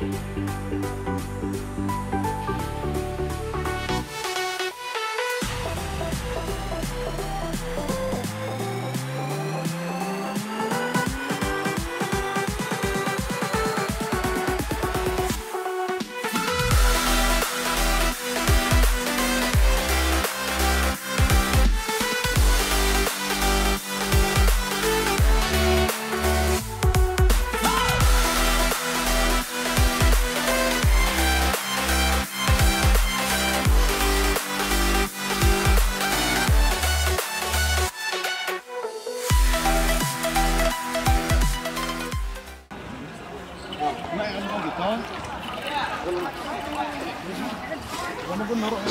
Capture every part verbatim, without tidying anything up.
وانا قلنا روح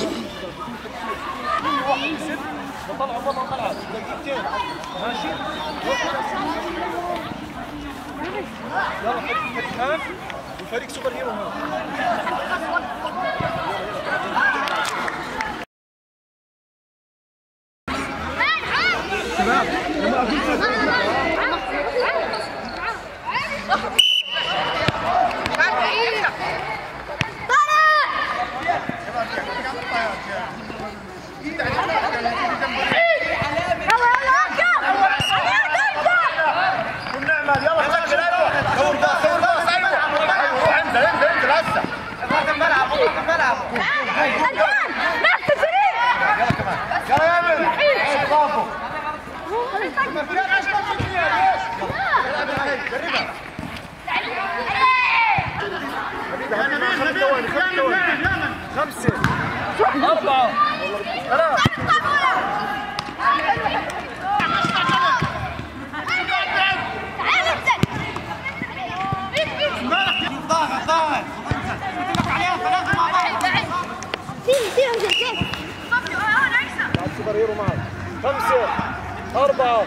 واحد ست بطلع برا الملعب دقيقتين ماشي. يلا حد هاف وفريق سوبر هيرو هاف. شباب خمسة أربعة ثلاثة ضاغط ضاغط قلت لك عليها ثلاثة مع بعض. سوبر هيرو معك. خمسة أربعة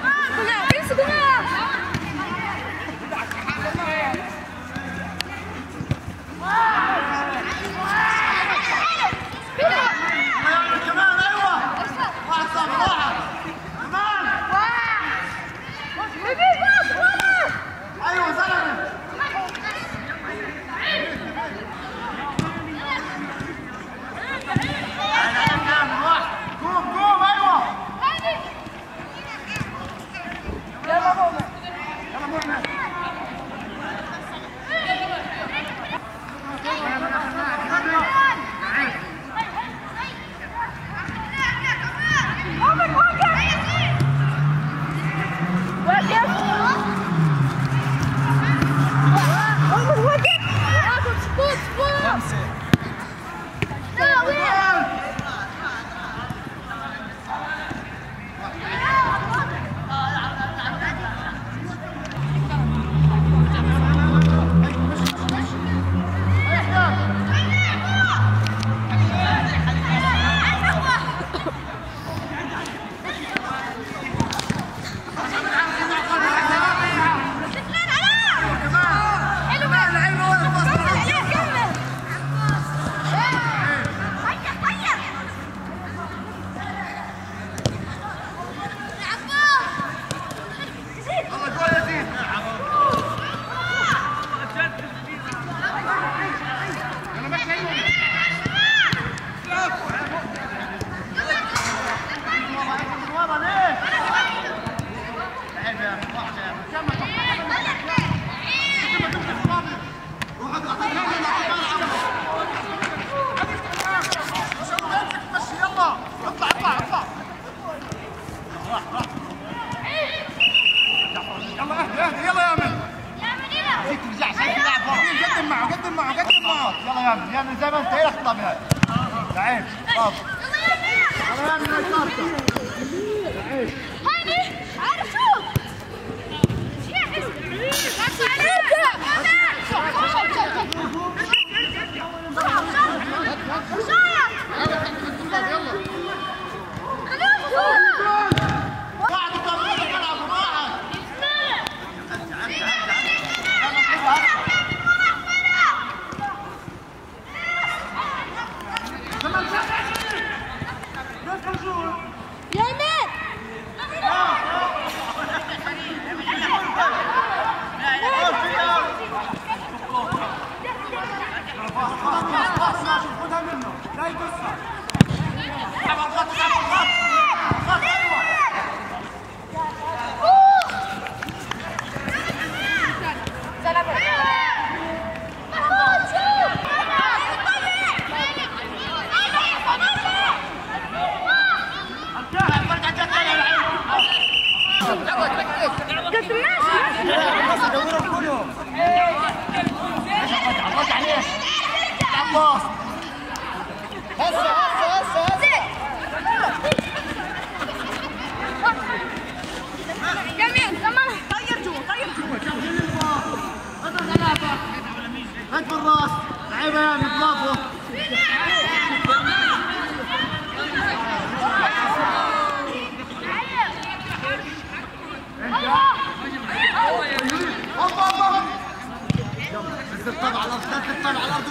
يا من زي ما انت ايه اطلع بهاي. تعال طب يلا يا من الكارته. تعال هاني عارف شو يا خذها منه لا يقصها. العب على الخط العب على الخط. خط ايوه. سلام. هسه هسه هسه هسه جميل كمان طير جوا طير جوا هات بالراس لعيبه يا برافو تطلع على الارض تطلع على الارض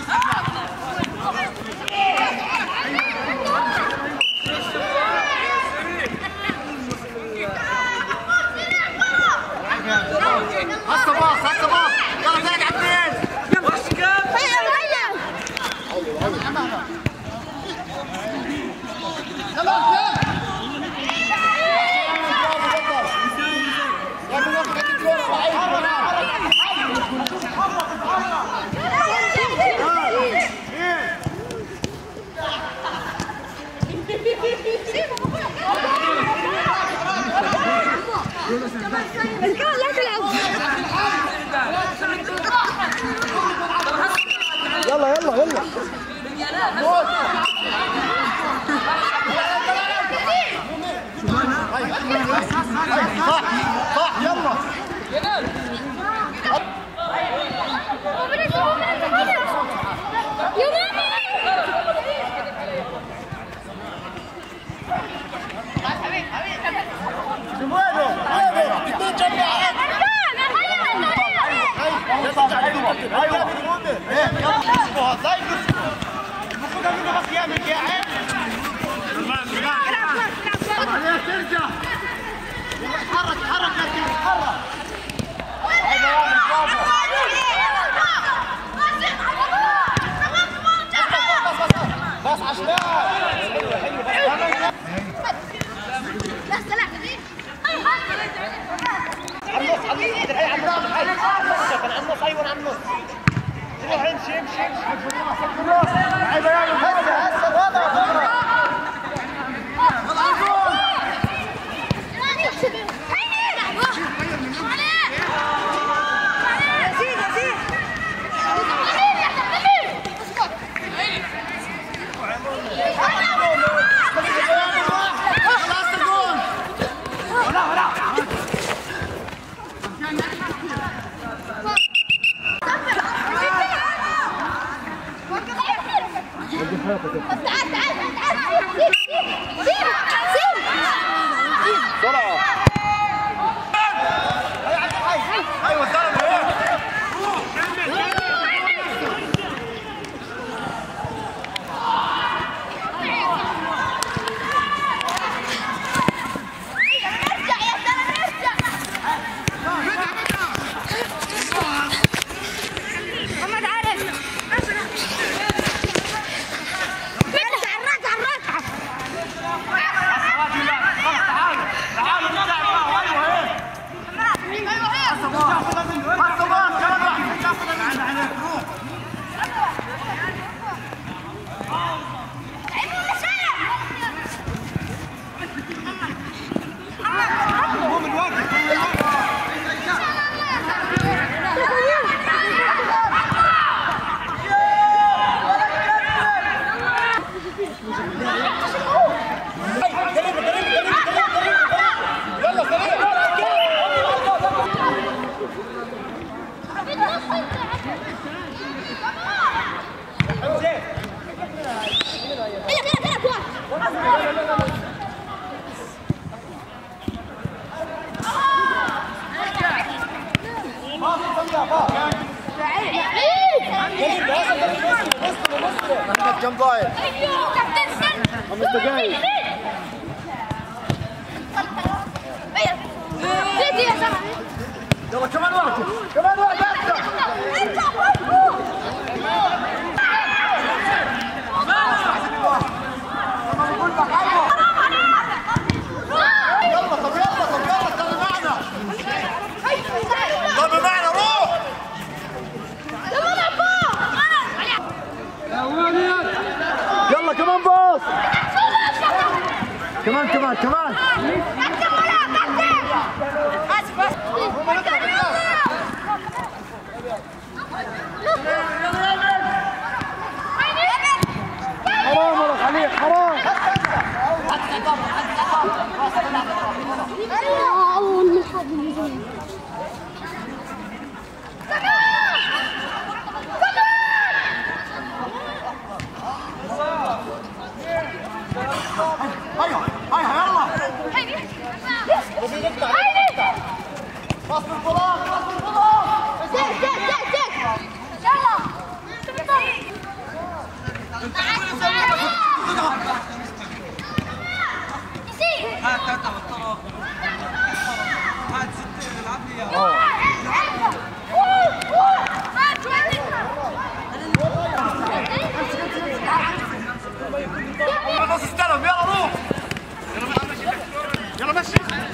هسه باص هسه باص يلا زيد على اثنين يلا شكاب هيا هيا يلا يلا يلا يلا صح صح يلا ترجع حرك حرك حرك بس عشان لا سلام النص ايوه على النص روح امشي امشي امشي لعيبه يا هسه هسه الوضع تعال تعال تعال سير سير سير بسرعة ايوه الزلمة ارجع يا زلمة ارجع محمد عارف كم ضايع؟ خمس دقايق. يلا كمان واحد كمان واحد كمان كمان كمان كابتن ولا كابتن بس بس حرام والله خليك حرام. هيا هيا يلا هيا باص بالفراغ باص بالفراغ. زيك زيك زيك زيك يلا هات هات بالطرف هات ستة العب لي اياها. بس استلم يلا روح يلا مشي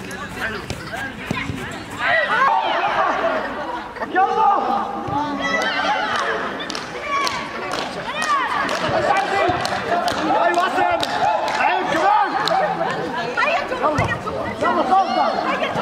يلا ايوه اسم عيب كمان يلا صوتك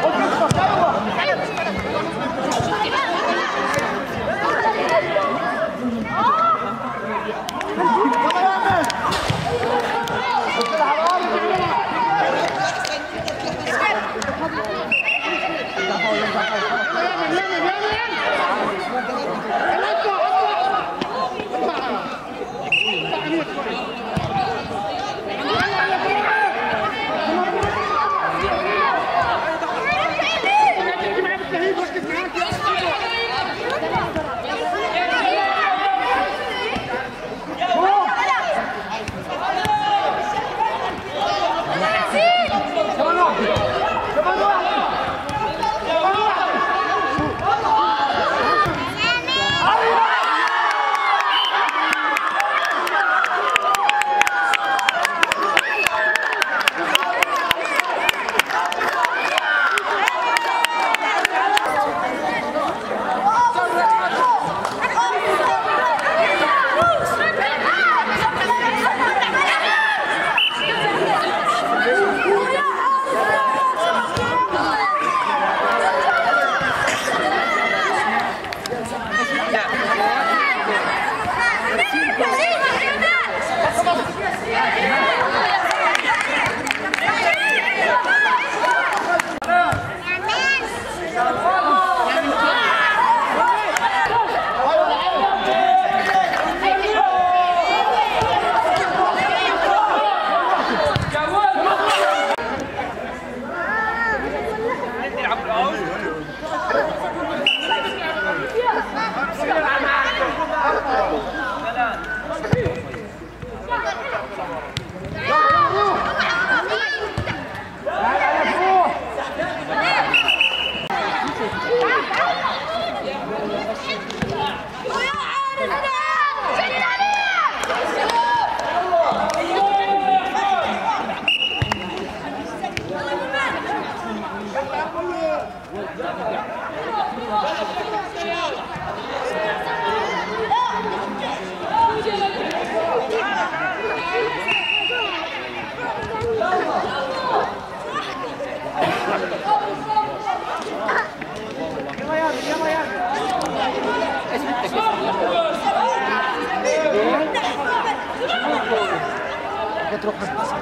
تروح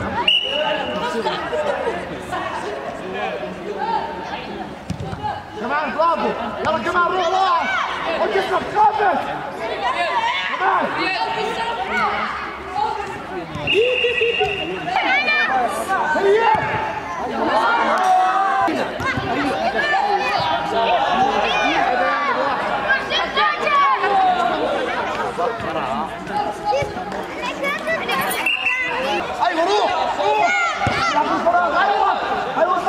كمان برافو يلا كمان روح روح وجسمك خافت ايوه روح روح لعب الفراغ ايوه ايوه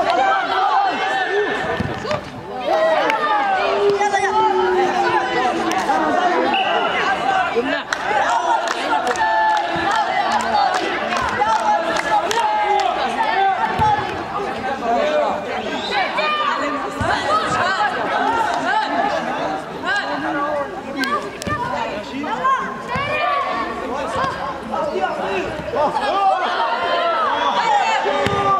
Oh,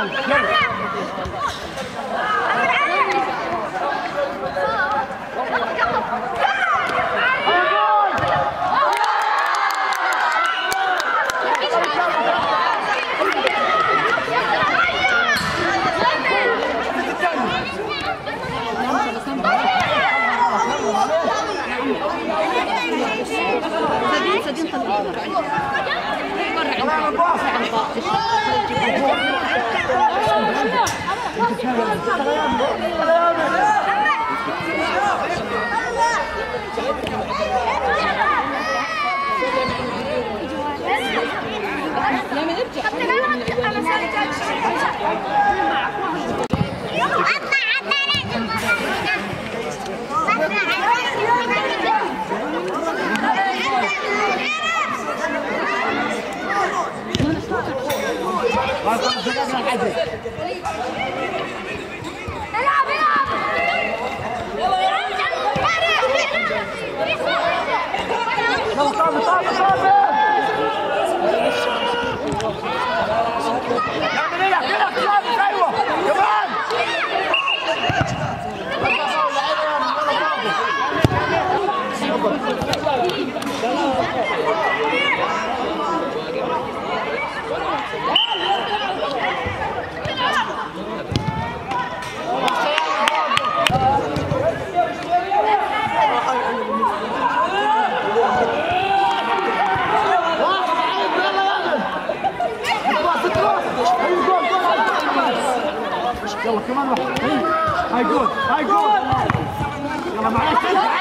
يلا كمان واحد. هاي جول هاي جول. يلا معلش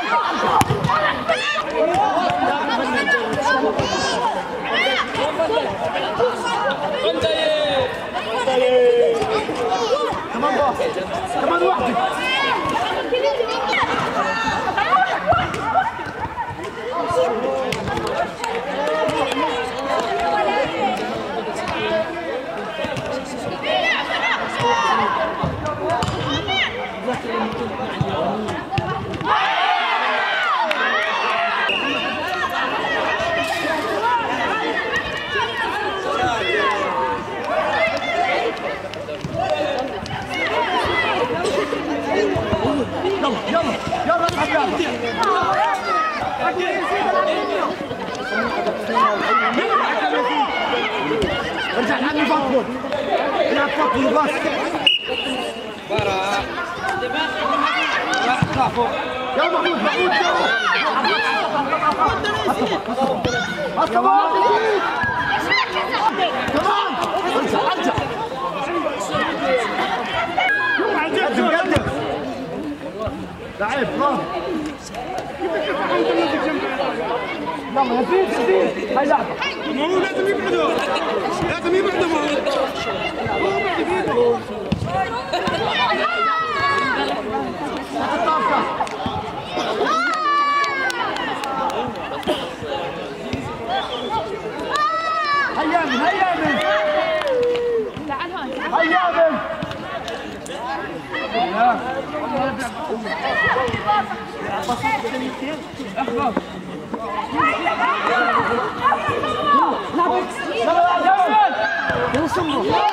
كمان واحد كمان واحد. ارجع لعب فوتبول العب فوتبول بس يلا محمود محمود كمان كمان ارجع ارجع قدم قدم لعيب برافو يلا يا زيد زيد هاي لعبه ما هو لازم يبعدوا لازم يبعدوا ما هو هو بعد بيده هيا من هيا من تعال هون هيا من لا